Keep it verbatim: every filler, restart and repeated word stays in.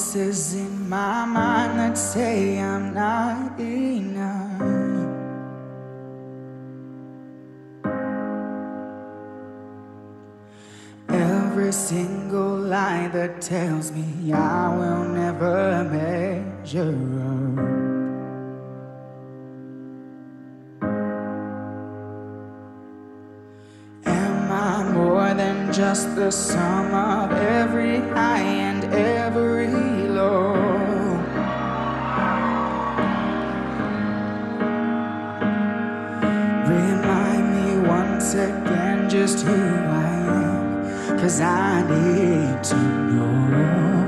voices in my mind that say I'm not enough. Every single lie that tells me I will never measure up. Am I more than just the sum of every high and every low? Remind me once again just who I am, 'cause I need to know.